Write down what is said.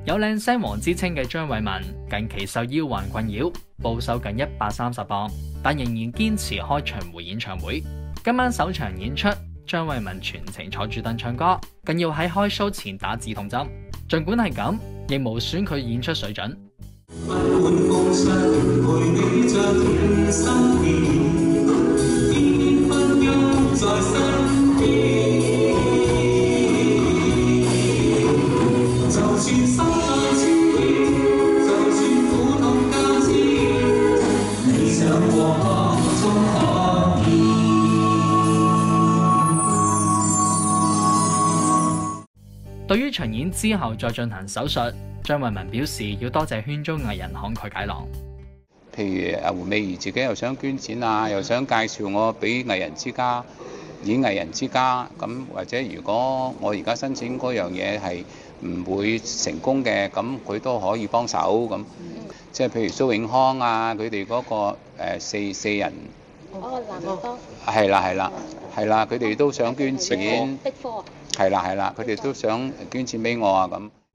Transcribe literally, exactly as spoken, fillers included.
有靚聲王之稱嘅張慧雯，近期受腰患困擾，暴瘦近一百三十磅，但仍然堅持開巡迴演唱會。今晚首場演出，張慧雯全程坐住凳唱歌，更要喺開 show 前打止痛針。儘管係咁，亦無損佢演出水準。對於巡演之後再進行手術，張慧雯表示要多謝圈中藝人慷慨解囊。 譬如阿胡美儀自己又想捐錢啊，又想介紹我俾藝人之家、演藝人之家咁，或者如果我而家申請嗰樣嘢係唔會成功嘅，咁佢都可以幫手咁。即係譬如蘇永康啊，佢哋嗰個誒四四人， 哦，男方係啦係啦係啦，佢哋都想捐錢，係啦係啦，佢哋都想捐錢俾我啊咁。